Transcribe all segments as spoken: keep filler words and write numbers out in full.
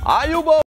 ආයුබෝ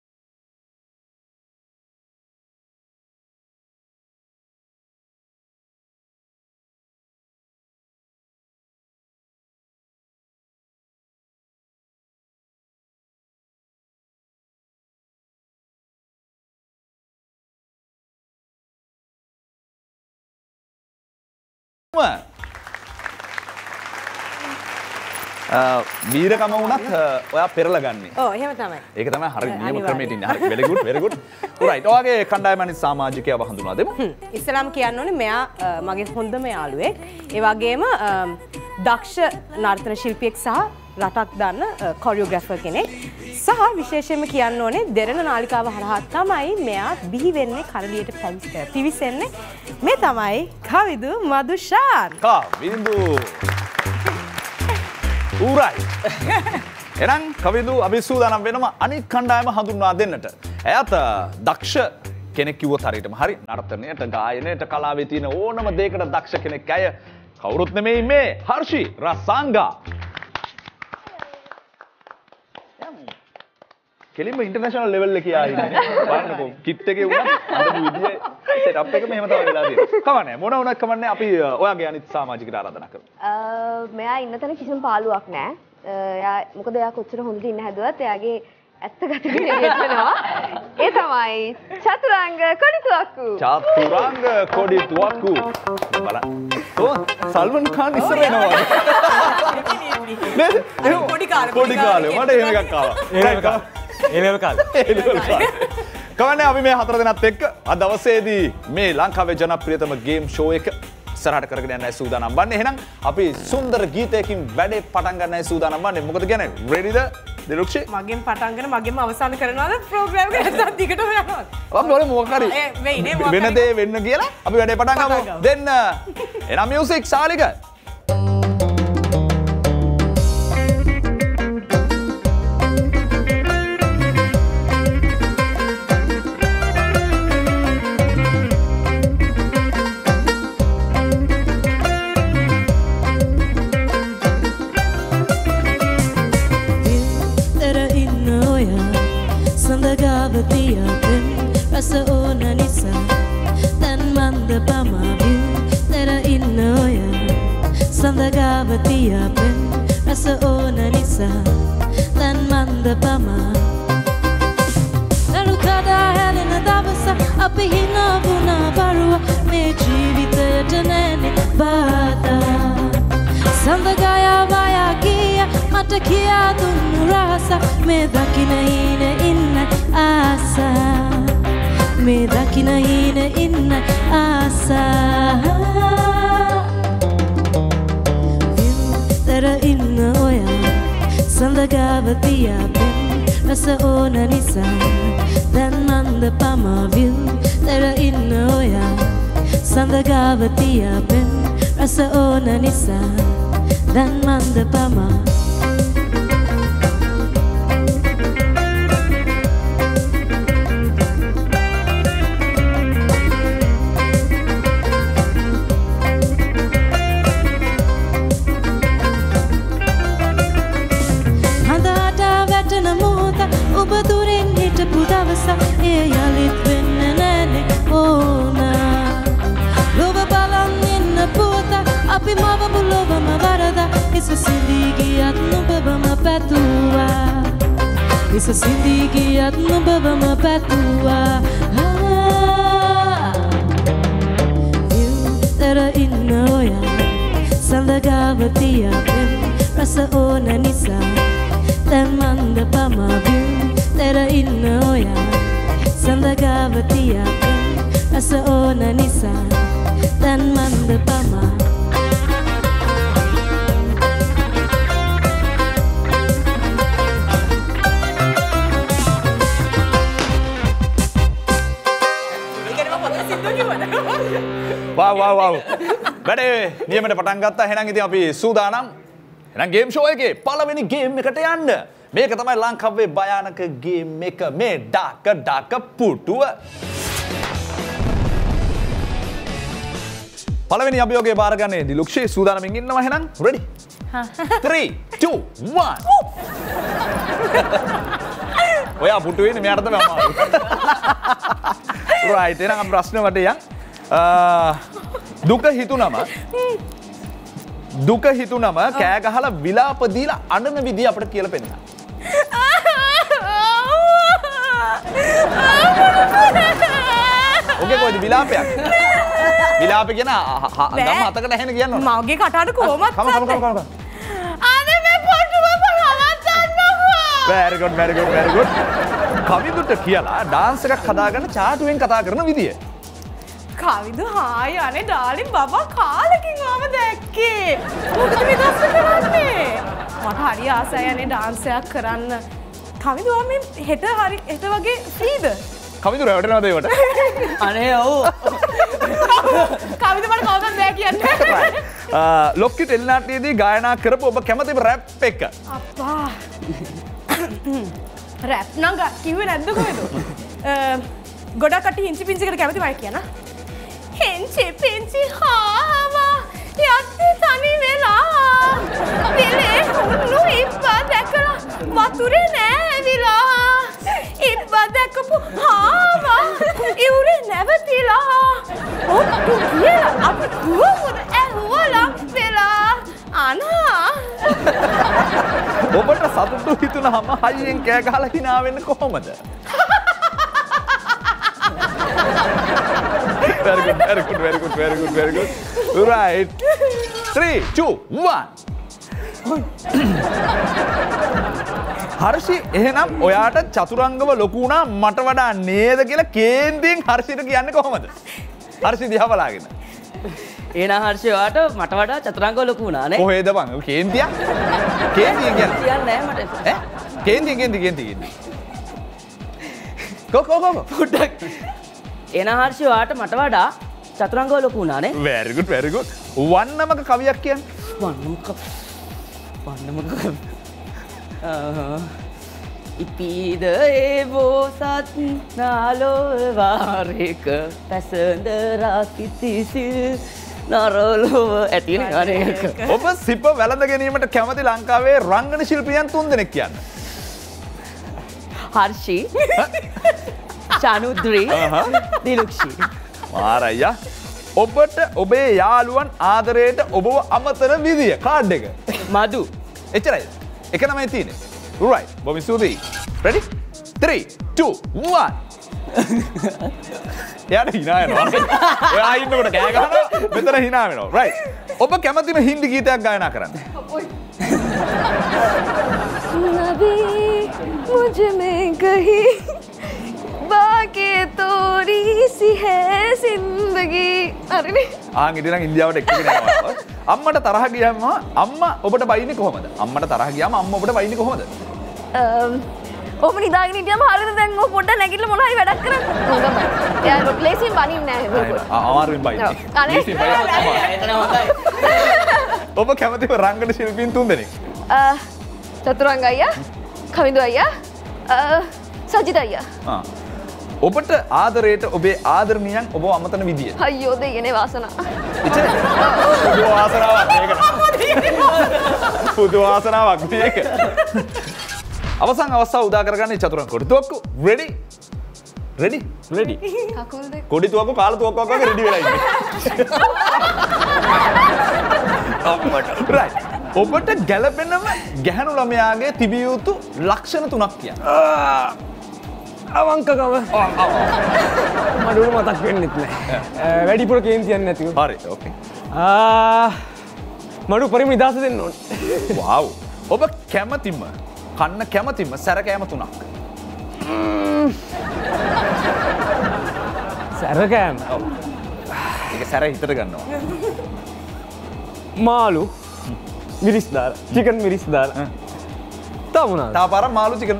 වීරකම වුණත් ඔයා පෙරලා ගන්නේ. ඔව් එහෙම තමයි. ඒක තමයි හරි නියම ක්‍රමයට ඉන්නේ. හරි very good very good. alright. ඔයාගේ කණ්ඩායම අනිත් සමාජිකයව හඳුනා දෙමු. ඉස්සලාම කියන්න ඕනේ මෙයා මගේ හොඳම යාළුවෙක්. ඒ වගේම දක්ෂ නර්තන ශිල්පියෙක් සහ රටක් දන්න කොරියෝග්‍රැෆර් කෙනෙක්. සහ විශේෂයෙන්ම කියන්න ඕනේ දෙරණ නාලිකාව හරහා තමයි මෙයා බිහි වෙන්නේ කරලියට පිවිසෙන්නේ. මේ තමයි කවිදු මදුෂාන්. කවිදු ඌරයි. එනම් කවිදු අපි සූදානම් වෙනවා අනිත් කණ්ඩායම හඳුන්වා දෙන්නට. එයාත් දක්ෂ කෙනෙක් කිව්වොත් හරියටම හරි. නර්තනයට, ගායනයට, කලාවේ තියෙන ඕනම දෙයකට දක්ෂ කෙනෙක්. අය කවුරුත් නෙමෙයි මේ හර්ෂි රසංගා. කෙලින්ම ඉන්ටර්නැෂනල් ලෙවල් එකේ ආ ඉන්නේ. බලන්නකෝ කිට් එකේ වුණා අඳපු විදිය සෙටප් එක මෙහෙම තමයි වෙලා තියෙන්නේ. කවන්නේ මොන වුණත් කවන්නේ අපි ඔයාගේ අනිත් සමාජිකට ආරාධනා කරමු. අ මෙයා ඉන්න තැන කිසිම පාළුවක් නැහැ. එයා මොකද එයා කොච්චර හොඳට ඉන්න හැදුවත් එයාගේ ඇත්ත ගතිය එළියෙනවා. ඒ තමයි චතුරංග කොඩිතුවක්කු. චතුරංග කොඩිතුවක්කු. බලන්න. තෝ සල්මන් ખાන් ඉස්සර එනවා. නේද? පොඩි කාලේ පොඩි කාලේ මට එහෙම එකක් ආවා. එහෙම එකක්. ඒලෙවල් කාලේ. කවන්නේ අපි මේ හතර දෙනාත් එක්ක අද දවසේදී මේ ලංකාවේ ජනප්‍රියතම ගේම් ෂෝ එක ඉස්සරහට කරගෙන යන්නයි සූදානම් වන්නේ. එහෙනම් අපි සුන්දර ගීතයකින් වැඩේ පටන් ගන්නයි සූදානම් වන්නේ. මොකද කියන්නේ? රෙඩිද? දිලුක්ෂි? මගෙන් පටන් ගන්න මගෙන්ම අවසන් කරනවද ප්‍රෝග්‍රෑම් එක නැත්නම් දිගටම යනවද? අපි වල මොකක් හරි ඒ වෙයිනේ මොකක් වෙන දේ වෙන්න කියලා අපි වැඩේ පටන් ගමු. දෙන්න. එහෙනම් මියුසික් සාලික. Rasa ona nisa dan manda pamabil tera innoya sandagavatia pen rasa ona nisa dan manda pama naru kada helena davasa api hina buna barua me jeevitayata nene bata sandagaya vaya kiya mata kiya dunu rasa me dakina ine inna asa me dakina ine inna asa vil tera inna oya sandagavatia pen rasa ona nisa dan manda pama vil tera inna oya sandagavatia pen rasa ona nisa dan manda pama ඔබ දුරින් හිටපු දවස ඒ යලිත් වෙන්න නැනේ ඕනා ලොව බලන් ඉන්න පුවත අපි මවපු ලොවම වරදා ඉස සිඳී ගියත් නුඹවම පැතුවා ඉස සිඳී ගියත් නුඹවම පැතුවා විතර ඉන්න ඔයා සඳගාව තියාපෙන් රස ඕන නිසා දැන් මන්ද පමාවිල් tera inna oya sandagavatia rasa ona nisa dan manda pama wow wow wow වැඩේ නියමයට පටන් ගත්තා. එහෙනම් ඉතින් අපි සූදානම්. එහෙනම් ගේම් ෂෝ එකේ පළවෙනි ගේම් එකට යන්න. මේක තමයි ලංකාවේ භයානක ගේම් එක මේ ඩාක ඩාක පුටුව. පළවෙනි අභියෝගය බාරගන්නේ දිලුක්ෂි සූදානමින් ඉන්නවා එහෙනම් ready three two one ඔයා පුටු වෙන්නේ මෙයාට තමයි අමාරු. right එහෙනම් ප්‍රශ්න වටේ යන්. දුක හිතුනම දුක හිතුනම කෑ ගහලා විලාප දීලා අඬන විදිය අපිට කියලා පෙන්නන්න. ඔගේ කොයිද විලාපයක්? විලාප කියන ගම හතකට ඇහෙන කියන්න ඕන. මගේ කටහඬ කොහොමද? කම කම කම කම. අනේ මේ පොටුව පහවන්නකෝ. very good very good very good. කවිදුට කියලා ඩාන්ස් එකක් හදාගන්න චාටුවෙන් කතා කරන විදිය. කවිදු හායි අනේ ඩාලින් බබා කාලෙකින් ආව දැක්කේ. මොකද මේ දවස් කරන්නේ? මට හරි ආසයි අනේ ඩාන්ස් එකක් කරන්න. කවිදු මේ හෙට හරි හෙට වගේ ෆ්‍රීද? කවිදු රැවටෙනවද ඒවට? අනේ ඔව්. කවිදු මට කවුරුත් බෑ කියන්නේ. ලොක්කි ටෙලිනාට්‍යයේදී ගායනා කරපු ඔබ කැමතිම රැප් එක. අප්පා. රැප් නම් කිව්වේ නැද්ද කොහෙද? ගොඩක් කට්ටිය හින්චි පින්චිකට කැමතිමයි කියන. හින්චි පින්චි හාවා යත්ති තනි වෙලා. පිලේ හුණු ඉබ්බා දැකලා වතුරේ නෑවිලා. ඉබ්බා දැකපු හාවා ඉවුරේ නැවතිලා. ඔට්ටු කියලා අපි දුවමුද ඇහුවලා වෙලා. අනා ඔබට සතුටු හිතුනහම හයියෙන් කෑ ගහලා hina වෙන්න කොහොමද? very good very good very good very good very good. Right. three two one. Harshi එහෙනම් ඔයාට චතුරංගව ලොකු වුණා මට වඩා නේද කියලා කේන්දෙන් හර්ෂිට කියන්නේ කොහොමද? හර්ෂි දිහා බලාගෙන. එහෙනම් හර්ෂි ඔයාට මට වඩා චතුරංගව ලොකු වුණා නේ? කොහෙද බං? කේන්තියක්? කේන්තිය කියන්නේ කියන්නේ නෑ මට. ඈ? කේන්තිය කේන්තිය කේන්තිය. කො කො කො පොඩ්ඩක්. එහෙනම් හර්ෂි ඔයාට මට වඩා චතුරංගව ලොකු වුණා නේ? very good very good. වන්නමක කවියක් කියන්නේ. වන්නමක වන්නමක ඉපීද ඒ බෝසත් නාලෝ වාරේක පැසඳ රාකිතිසිල් නරලොව ඇතින අනේක. ඔබ සිප වැළඳ ගැනීමට කැමති ලංකාවේ රංගන ශිල්පියන් තුන් දෙනෙක් කියන්න. හර්ෂි චනුද්‍රී දිලුක්ෂි. මාරයියා ඔබට ඔබේ යාළුවන් ආදරයට ඔබව අමතන විදිය කාඩ් එක. මදු. එච්චරයි. එක නමයි තියෙන්නේ. right. බොබි සූදී. ready? three two one. එයාට hina වෙනවා. ඔයා ඉන්නකොට කෑ ගහනවා මෙතන hina වෙනවා. right. ඔබ කැමතිම හින්දි ගීතයක් ගායනා කරන්න. नबी मुझ में कहीं बाकी तोरी सी है जिंदगी. अरे ආන් ඉතින් නම් ඉන්දියාවට එක්කගෙන යනවා. අම්මට තරහ ගියාම අම්මා ඔබට බයින්නේ කොහමද? අම්මට තරහ ගියාම අම්මා ඔබට බයින්නේ කොහමද? ඔබ නිදාගෙන හිටියම හරියද දැන් ඔය පොඩ්ඩක් නැගිටලා මොනවා හරි වැඩක් කරන්න. හොඳයි. එයා ලේසියෙන් බනින්නේ නැහැ. අමාරුවෙන් බයින්නේ. ලේසියෙන් බයින්නේ. ඔබ කැමතිව රංගන ශිල්පීන් තුන් දෙනෙක්. චතුරංග අයියා, කවිඳු අයියා, සජිත අයියා. ආ. ඔබට ආදරයට ඔබේ ආදරණියන් ඔබ අමතන විදිය. අයියෝ දෙයනේ වාසනා. එච්චරයි. පුදු වාසනාවක් මේක. පුදු වාසනාවක් මේක. අවසන් අවස්ථාව උදා කරගන්නේ චතුරංග කොඩිතුවක්කු. ready? ready? ready. කකුල් දෙක. කොඩිතුවක්කු කාලතුවක්කු වගේ ready වෙලා ඉන්නේ. අම්මට. right. ඔබට ගැළපෙනම ගැහණු ළමයාගේ තිබිය යුතු ලක්ෂණ තුනක් කියන්න. අවංකකම මඩුල මතක් වෙන්නෙත් නෑ. වැඩිපුර කේන්තියන්නේ නැතිව. හරි ඕකේ. මඩු පරිම නිදහස දෙන්න ඕන. වව්. ඔබ කැමතිම කන්න කැමතිම සැරකෑම තුනක්. සැරකෑම. ඔව්. ඒක සැර හිතට ගන්නවා. මාළු මිරිස් දාලා චිකන් මිරිස් දාලා. තව මොනවාද? තව පාරක් මාළු චිකන්.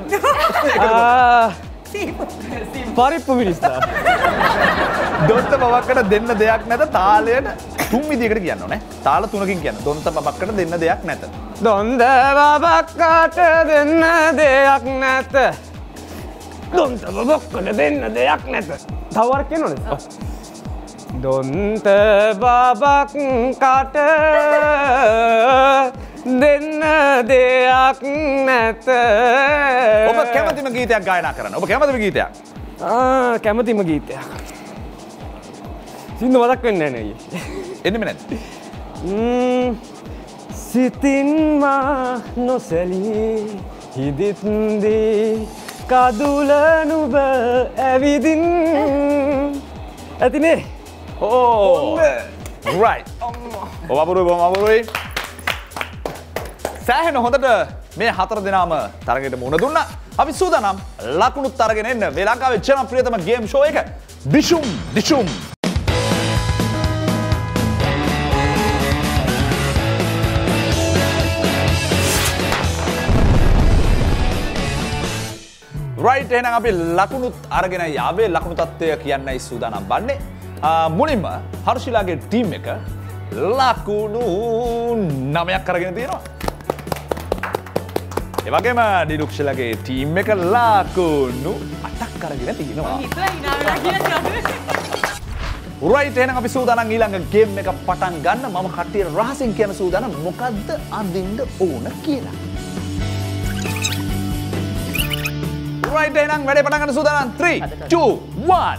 පරිප්පු මිරිස් දාලා. දොන්ත බබක්කට දෙන්න දෙයක් නැත තාලයට තුන් විදියකට කියන්න ඕනේ. තාල තුනකින් කියන්න. දොන්ත බබක්කට දෙන්න දෙයක් නැත. දොන්ද බබක්කට දෙන්න දෙයක් නැත. දොන්ත බබක්කට දෙන්න දෙයක් නැත. තව වරක් කියනවනේ. ඔව්. දොන්ත බබක්කට දෙන්න දෙයක් නැත. ඔබ කැමතිම ගීතයක් ගායනා කරන්න. ඔබ කැමතිම ගීතයක්. ආ කැමතිම ගීතයක්. සින්දු මතක් වෙන්නේ නැහැ නේ. එන්නෙම නැද්ද? ම්ම් සිතින් මා නොසැලී හිදිත්දී කදුල නුඹ ඇවිදින් ඇතිනේ. ඕ right. ඔබ අපුරුයි බොහොම අපුරුයි. සෑහෙන හොඳට මේ හතර දෙනාම තරගයට මුණ දුන්නා. අපි සූදානම් ලකුණුත් අරගෙන එන්න මේ ලංකාවේ ජනප්‍රියතම ගේම් ෂෝ එක දිෂුම් දිෂුම්. right එහෙනම් අපි ලකුණුත් අරගෙන යාවේ ලකුණු තත්ත්වය කියන්නයි සූදානම් වන්නේ. මුලින්ම හර්ෂිලාගේ ටීම් එක ලකුණු නවයක් අරගෙන තියෙනවා. ඒ වගේම ඩිලුක්ෂලගේ ටීම් එක ලකුණු අටක් අරගෙන තියෙනවා. right එහෙනම් අපි සූදානම් ඊළඟ ගේම් එක පටන් ගන්න. මම කට්ටියට රහසින් කියන සූදානම් මොකද්ද අඳින්න ඕන කියලා. right එහෙනම් වැඩේ පටන් ගන්න සූදානම් three two one.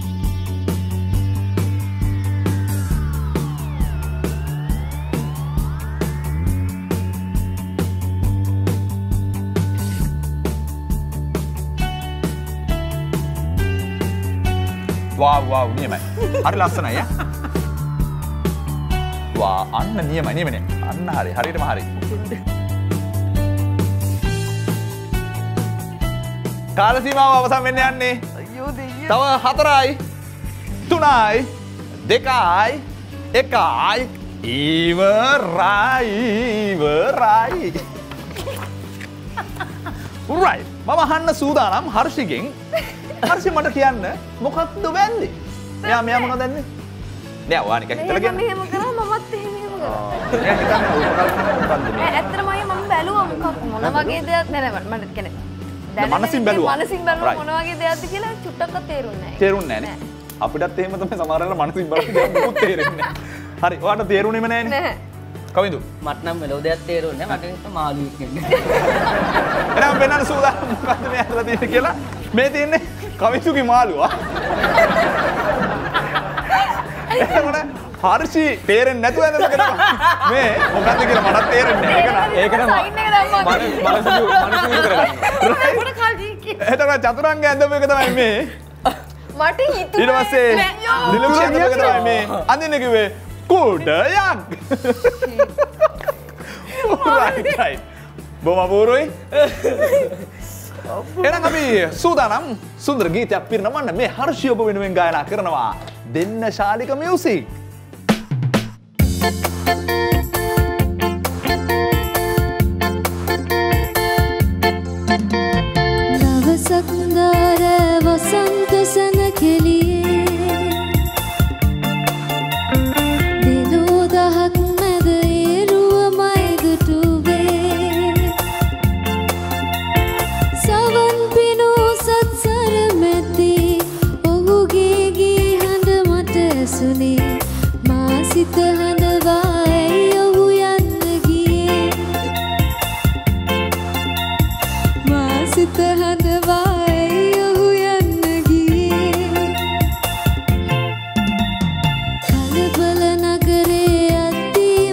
wow wow නියමයි. හරි ලස්සනයි ඈ. වා අන්න නියමයි නියමනේ. අන්න හරි හරියටම හරි. කාල සීමාව අවසන් වෙන්න යන්නේ. අයියෝ දෙයියෝ. තව හතරයි තුනයි දෙකයි එකයි ඉවරයි ඉවරයි. right මම අහන්න සූදානම් හර්ෂිගෙන්. හර්ෂි මට කියන්න මොකක්ද වෙන්නේ? මෙයා මෙයා මොකද දන්නේ? නෑ ඔයා නිකන් හිතලා කියන්න. මෙහෙම කරා මමත් එහෙම එහෙම කරා. එයා හිතන්නේ මොකක්ද මේ? ඇත්තටම අයියා මම බැලුවා මොකක් මොන වගේ දෙයක් නෑ නෑ මට කියන්නේ මනසින් බැලුවා. මනසින් බැලුවා මොන වගේ දෙයක්ද කියලා චුට්ටක්වත් තේරුන්නේ නෑ. තේරුන්නේ නෑනේ. අපිටත් එහෙම තමයි සමහරවල් මනසින් බලපු දේ මොකුත් තේරෙන්නේ නෑ. හරි ඔයාට තේරුණේම නෑනේ. නෑ. කවිඳු මට නම් මෙලෝ දෙයක් තේරුන්නේ නැහැ. මට මාළුවෙක් ඉන්නේ. එහෙනම් වෙනන සූදානම් මොකද්ද මේ අතලා තියෙන්නේ කියලා. මේ තියෙන්නේ කවිඳුගේ මාළුවා. එතකොට හර්ෂි තේරෙන්නේ නැතුව ඇඳලා කරනවා. මේ මොකද්ද කියලා මටත් තේරෙන්නේ නැහැ. ඒක නම් සයින් එක දැම්මා. මනසු මනසු කරගන්න. මොන කල්ජී එතකොට චතුරංගය ඇඳපු එක තමයි මේ. මට හිතුනේ. ඊට පස්සේ නිලුක්ෂ ඇඳපු එක තමයි මේ. අඳින්න කිව්වේ කුඩයක්. right right. බොහොම අපූර්වයි. එහෙනම් අපි සූදානම් සුන්දර ගීතයක් පිරිනමන්න මේ හර්ෂි ඔබ වෙනුවෙන් ගායනා කරනවා දෙන්න ශාලික මියුසික්. දවසක් දාර වසන්ත සනකෙලියේ දිනෝ දහක් මැද ඒරුවමයි දුටුවේ සවන් පිනෝ සත්සර මැද්දි ඔහුගේ ගී හඬ මට ඇසුනේ මා සිත හඬවා ඇයි ඔහු යන්න ගියේ මා සිත හඬවා ඇයි ඔහු යන්න ගියේ කලබල නගරේ අද්දී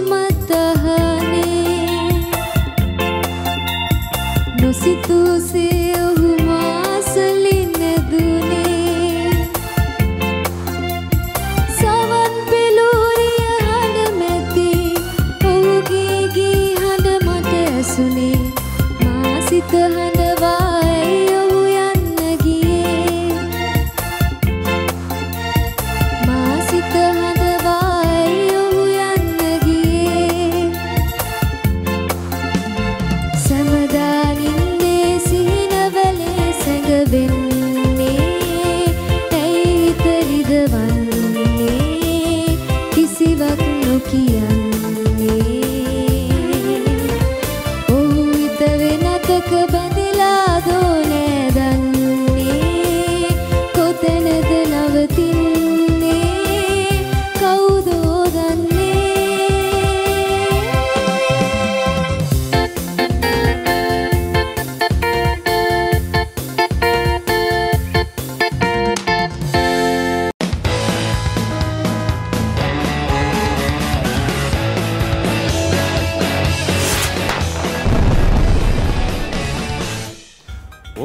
මතහනේ නොසිතූසේ ඔහු මාසලින් නැදුනේ සවන් පෙළූරිය හඬ මැද්දේ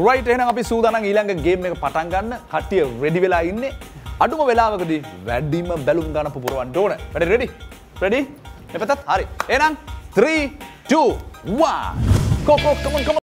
right එහෙනම් අපි සූදානම් ඊළඟ ගේම් එක පටන් ගන්න. කට්ටිය රෙඩි වෙලා ඉන්නේ. අඩුම වෙලාවකදී වැඩිම බැලුම් ගන්න පුපුරවන්න ඕන. වැඩි රෙඩි? රෙඩි? එපතත් හරි. එහෙනම් three two one go go come on come on.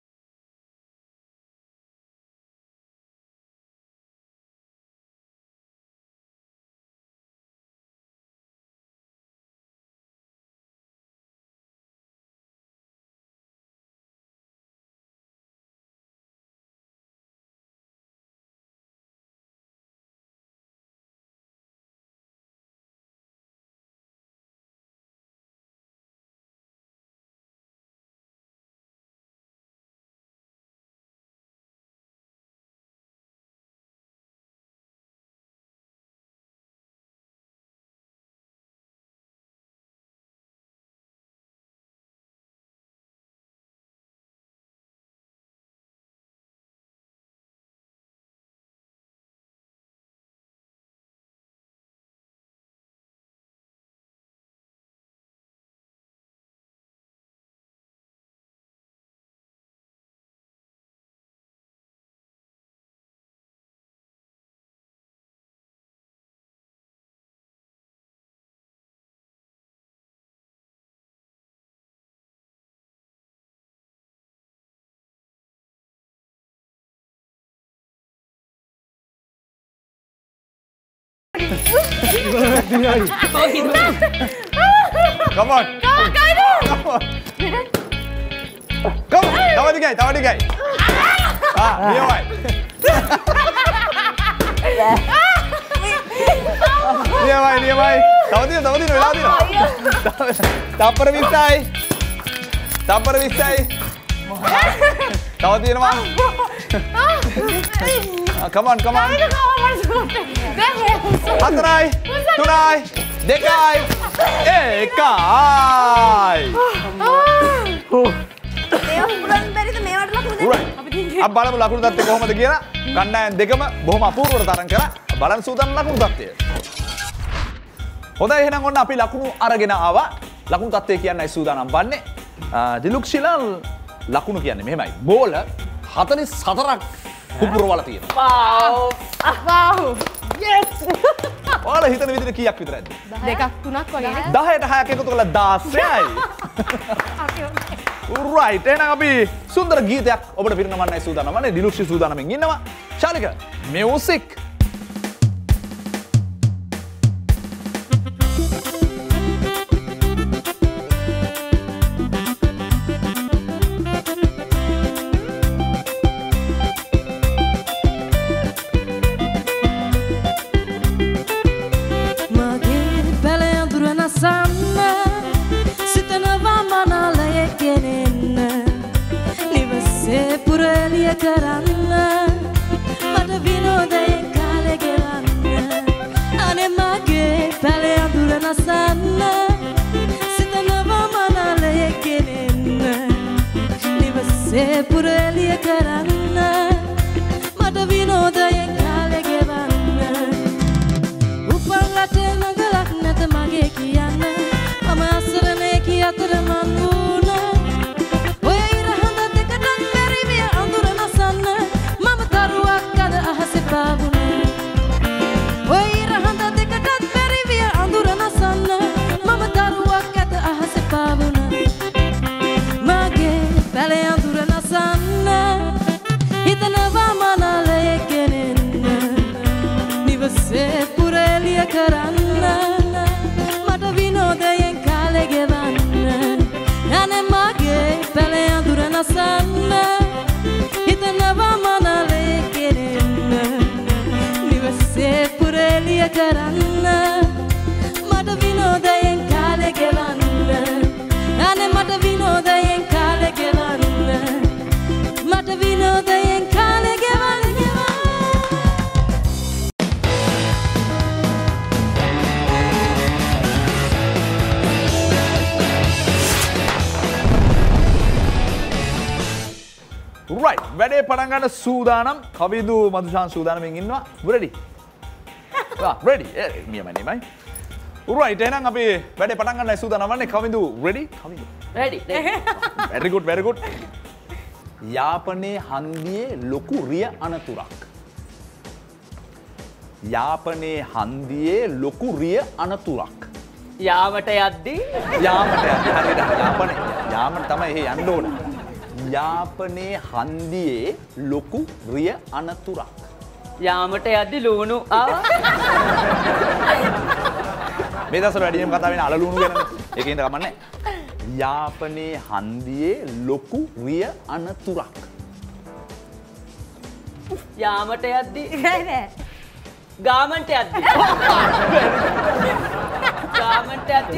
Come on. Come on. Come on. Tawa digay, tawa digay. Ah, niaway. Niaway, niaway. Tawa dino, tawa dino, tawa dino. Tapar bisay. Tapar bisay. Tawa dino naman. Come on, come on. හතරයි තුනයි දෙකයි එකයි. අප බලමු ලකුණු තත්ත්වය කොහොමද කියලා. කණ්ඩායම් දෙකම බොහොම අපූර්වව තරම් කරා. බලන්න සූදානම් ලකුණු තත්ත්වය. හොඳයි එහෙනම් ඔන්න අපි ලකුණු අරගෙන ආවා. ලකුණු තත්ත්වය කියන්නයි සූදානම් වන්නේ. දිලුක්ෂිලා ලකුණු කියන්නේ මෙහෙමයි. බෝල හතළිස් හතරක් පුපුරවලා තියෙනවා. Wow. Yes. ඔයාලා හිතන විදිහට කීයක් විතර ඇද්ද? දෙකක් තුනක් වගේ නේ. දහයට හයක් එකතු කරලා දාසයයි. right. එහෙනම් අපි සුන්දර ගීතයක් ඔබට පිරිනමන්නයි සූදානම් වන්නේ. දිලුක්ෂි සූදානම්ෙන් ඉන්නවා. ශාලික music. කරන්න මට විනෝදයෙන් කාලෙ ගෙවන්න අනේ මගේ පැලේ අඳුර නසන්න සිතනවා මනලයේ කෙනෙන්න නිවසේ පුර එළිය කරන්න මට විනෝදයෙන් කාලෙ ගෙවන්න උපන් රටේ නගලක් නැත මගේ කියන්න මම අසරණේ කී අතර මං වුණා ඔය ඉර හඳ දෙකටත් බැරි විය අඳුර නසන්න මම තරුවක් අද අහසේ පාවුනේ ඔය ඉර හඳ දෙකටත් බැරි විය අඳුර නසන්න මම තරුවක් අද අහසේ පාවුනා මගේ පැලේ අඳුර නසන්න හිතනවා මනලයේ කෙනෙන්න නිවසේ පුර එළිය කරන්න මට විනෝදයෙන් කාලෙ ගෙවන්න අනේ මගේ පැලේ අඳුර නසන්න හිතනවා මනලයේ කෙනෙන්න නිවසේ පුර එළිය කරන්න මට විනෝදයෙන් කාලෙ ගෙවන්න අනේ මට විනෝදයෙන් කාලෙ ගෙවන්න මට විනෝදයෙන් කාලෙ ගෙවන්න right වැඩේ පටන් ගන්න සූදානම් කවිදු මදුෂාන් සූදානම්ෙන් ඉන්නවා ready ah ready නියමයි නියමයි right එහෙනම් අපි වැඩේ පටන් ගන්නයි සූදානම් වන්නේ කවිදු ready කවිදු ready very good very good යාපනයේ හන්දියේ ලොකු රිය අනතුරක්. යාපනයේ හන්දියේ ලොකු රිය අනතුරක්. යාමට යද්දී යාමට යද්දී හරියට යාපනයේ යාමට තමයි එහෙ යන්න ඕන. යාපනයේ හන්දියේ ලොකු රිය අනතුරක්. යාමට යද්දි ලුණු ආවා. මේ දවස්වල වැඩියෙන් කතා වෙන අලලුණු ගැන. ඒකෙන්ද කමන්නේ. යාපනයේ හන්දියේ ලොකු රිය අනතුරක්. යාමට යද්දි නෑ නෑ. ගාමන්ට යද්දි. ගාමන්ට යද්දි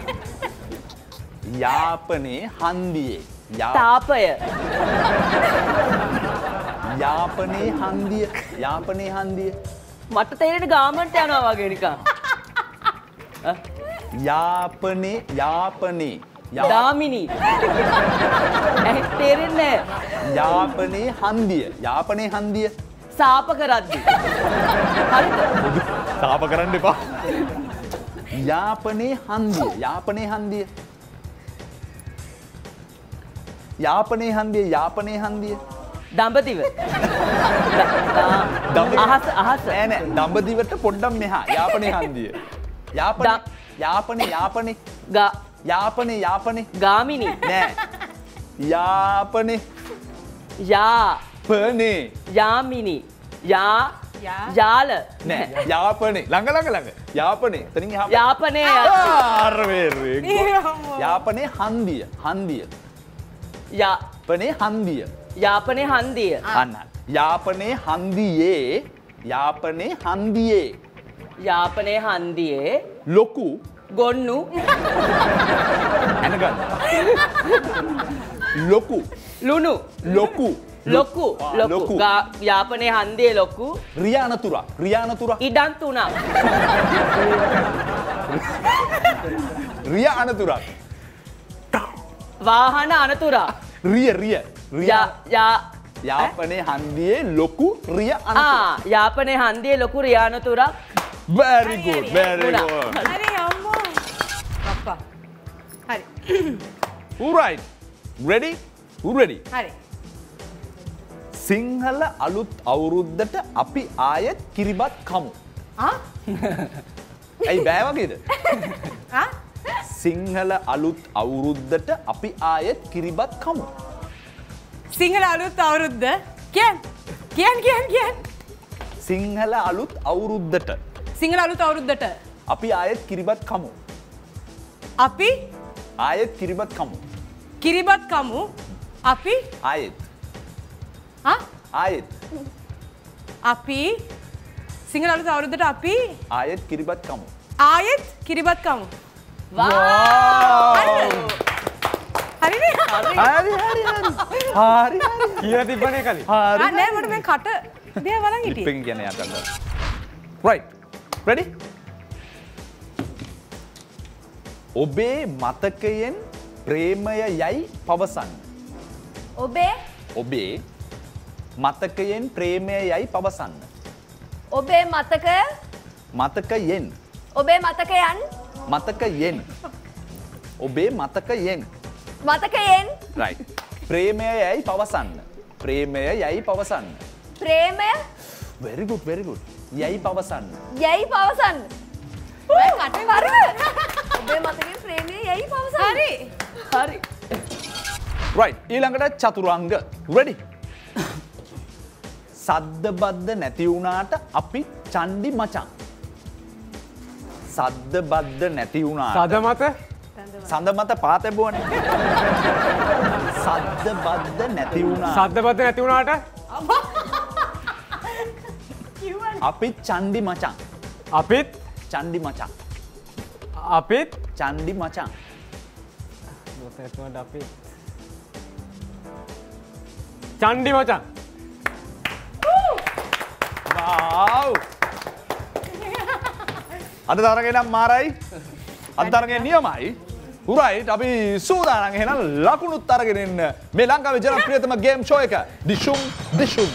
යාපනයේ හන්දියේ යා- තාපය. යාපනයේ හන්දිය යාපනයේ හන්දිය මට තේරෙන්නේ ගාමන්ට යනවා වගේ නිකන්. යාපනයේ යාපනයේ යා- දාමිනී. ඇහි තේරෙන්නේ නැහැ. යාපනයේ හන්දිය යාපනයේ හන්දිය සාප කරද්දි. හරිද? තාප කරන්න එපා. යාපනයේ හන්දිය යාපනයේ හන්දිය යාපනයේ හන්දිය යාපනයේ හන්දිය දඹදිව. දඹදිව. අහස අහස. නෑ නෑ දඹදිවට පොඩ්ඩක් මෙහා යාපනයේ හන්දිය යාපනයේ ද- යාපනයේ යාපනයේ ගා යාපනයේ යාපනයේ ගාමිනී. නෑ යාපනයේ යා පනේ යාමිනී. යා යා. යාල. නෑ යාපනයේ ළඟ ළඟ ළඟ යාපනයේ එතනින් එහා යාපනයේ ආර වේරේ යාපනයේ හන්දිය හන්දිය යා යාපනයේ හන්දිය යාපනයේ හන්දිය. අන්න යාපනයේ හන්දියේ යාපනයේ හන්දියේ යාපනයේ හන්දියේ ලොකු ගොන්නු ඇනගන්න ලොකු ලුණු ලොකු ලොකු ආ, ලොකු ගා- යාපනයේ හන්දියේ ලොකු රියානතුර රියානතුර ඉඩම් තුනක්. රිය අනතුරක් වාහන අනතුරක්. රිය රිය යා යා යාපනයේ හන්දියේ ලොකු රිය අනතුර ආ යාපනයේ හන්දියේ ලොකු රියානතුරක්. very good very වුණා. good හරි අම්මෝ. අප්පා. හරි. all right ready who ready හරි. සිංහල අලුත් අවුරුද්දට අපි ආයෙත් කිරිබත් කමු ආ? ඇයි බෑ වගේද ආ? සිංහල අලුත් අවුරුද්දට අපි ආයෙත් කිරිබත් කමු සිංහල අලුත් අවුරුද්ද කියන් කියන් කියන් කියන් සිංහල අලුත් අවුරුද්දට සිංහල අලුත් අවුරුද්දට අපි ආයෙත් කිරිබත් කමු අපි ආයෙත් කිරිබත් කමු කිරිබත් කමු අපි ආයෙත් ආ? ආයෙත් අපි සිංහල අලුත් අවුරුද්දට අපි ආයෙත් කිරිබත් කමු ආයෙත් කිරිබත් කමු හරිනේ? හරි හරි හරි හරි කියලා තිබ්බනේ කලින්. ආ නෑ මට මේ කට දෙය බලන් හිටියේ ලිප්පෙන් කියන්නේ යන්න right ready ඔබේ මතකයෙන් ප්‍රේමය යයි පවසන්න ඔබේ ඔබේ මතකයෙන් ප්‍රේමය යයි පවසන්න ඔබේ මතකය මතකයෙන් ඔබේ මතකයන් මතකයෙන් ඔබේ මතකයෙන් මතකයෙන් right ප්‍රේමය යයි පවසන්න ප්‍රේමය යයි පවසන්න ප්‍රේමය very good very good යයි පවසන්න යැයි පවසන්න ඔය කටේ වරද ඔබේ මතකයෙන් ප්‍රේමය යැයි පවසන්න හරි හරි. right ඊළඟට චතුරංග ready සද්ද බද්ද නැති වුණාට අපි චණ්ඩි මචං සද්ද බද්ද නැති වුණාට සද මත සඳ මත පාතැබුවනේ සද්ද බද්ද නැති වුණා සද්ද බද්ද නැති වුණාට අපි චණ්ඩි මචං අපිත් චණ්ඩි මචං අපිත් චණ්ඩි මචං මොකක්ද අපිත් චණ්ඩි මචං wow අද තරගේ නම් මාරයි අද තරගේ නියමයි උරයිට් අපි සූදානම් එහෙනම් ලකුණුත් අරගෙන ඉන්න මේ ලංකාවේ ජනප්‍රියතම ගේම් ෂෝ එක දිෂුම් දිෂුම්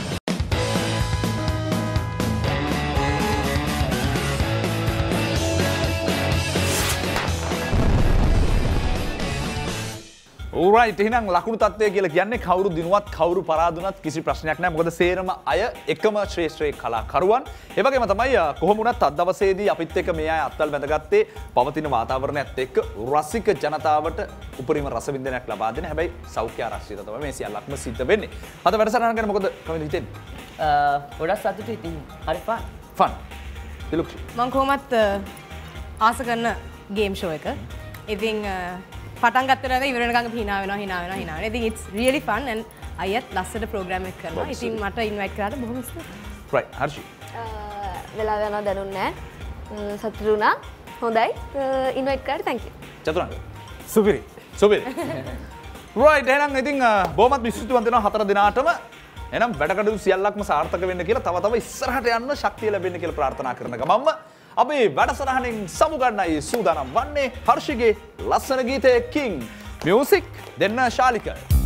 ඕරයිට් එහෙනම් ලකුණු තත්ත්වය කියලා කියන්නේ කවුරු දිනුවත් කවුරු පරාදුනත් කිසි ප්‍රශ්නයක් නැහැ. මොකද සේරම අය එකම ශ්‍රේෂ්ඨ කලාකරුවන්. ඒ වගේම තමයි කොහොම වුණත් අද දවසේදී අපිත් එක්ක මේ අය අත්වල බැඳගත්තේ පවතින වාතාවරණයත් එක්ක රසික ජනතාවට උපරිම රසවින්දනයක් ලබා දෙන. හැබැයි සෞඛ්‍ය ආරක්ෂිත තමයි මේ සියල්ලක්ම සිද්ධ වෙන්නේ. අද වැඩසටහන ගැන මොකද කවුද හිතෙන්නේ? ගොඩක් සතුටුයි ඉතින්. හරි ෆන්. ෆන්. දිලුක්ෂි. මම කොහොමත් ආස කරන ගේම් ෂෝ එක. ඉතින් පටන් ගත්තට ඉවර වෙනකන් hina වෙනවා hina වෙනවා hina වෙනවා. ඉතින් it's really fun and අයත් ලස්සට ප්‍රෝග්‍රෑම් එක කරනවා. ඉතින් මට ඉන්වයිට් කරාට බොහොම ස්තුතියි. right හර්ෂි. වෙලාව යනවා දැනුන්නේ නැහැ. සතුටු වුණා. හොඳයි. ඉන්වයිට් කරාට thank you. චතුරංග. සුපිරි. සුපිරි. right එහෙනම් ඉතින් බොහොමත් විශ්වාසවන්ත වෙනවා හතර දිනාටම. එහෙනම් වැඩ කටයුතු සියල්ලක්ම සාර්ථක වෙන්න කියලා තව තව ඉස්සරහට යන්න ශක්තිය ලැබෙන්න කියලා ප්‍රාර්ථනා කරන ගමන්ම අපේ වැඩසටහනින් සමුගන්නයි සූදානම් වන්නේ හර්ෂිගේ ලස්සන ගීතය King Music දෙන්න ශාලික